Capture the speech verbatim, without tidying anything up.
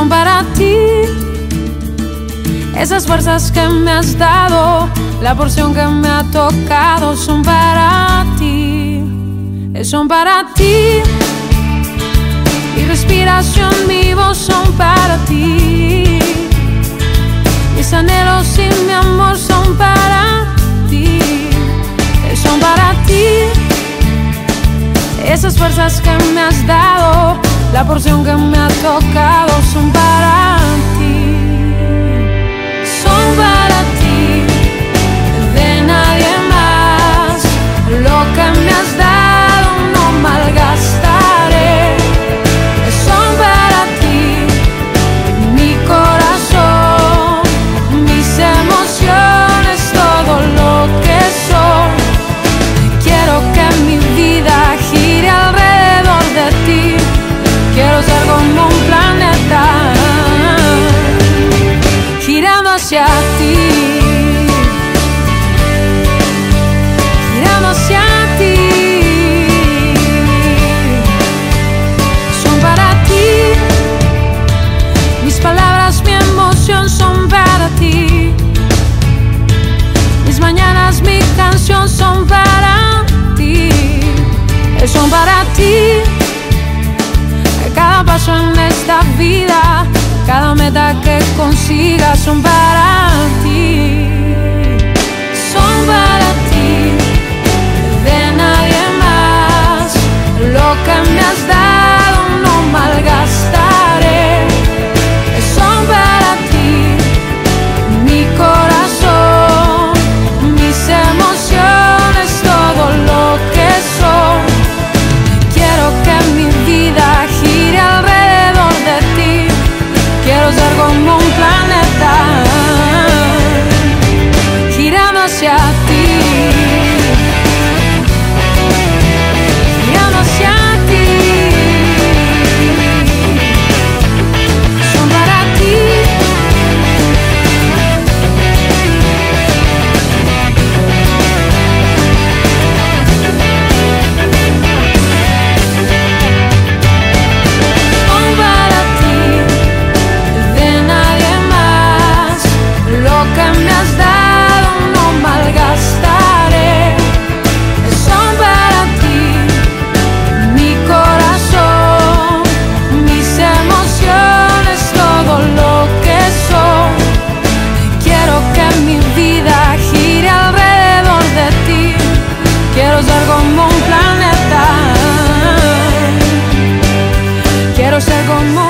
son para ti. Esas fuerzas que me has dado, la porción que me ha tocado, son para ti, son para ti. Mi respiración, mi voz son para ti. Mis anhelos y mi amor son para ti, son para ti. Esas fuerzas que me has dado, la porción que me ha tocado, son para ti, son para ti, de nadie más. Lo que me has dado no malgastaré, son para ti, mi corazón, mis emociones, todo lo que soy. Quiero que mi vida gire alrededor de ti. Quiero ser como un planeta girando hacia ti, girando hacia ti. Son para ti. Mis palabras, mi emoción son para ti. Mis mañanas, mi canción son para ti, son para ti. Cada paso en esta vida, cada meta que consiga, son para ti, son para ti, de nadie más. Lo que me has dado no malgastaré, son para ti, mi corazón, mis emociones, todo lo que soy. Quiero que mi vida gire alrededor de ti. Quiero ser como un planeta girando hacia ti, girando hacia ti. Son para ti. Quiero ser como un planeta, quiero ser como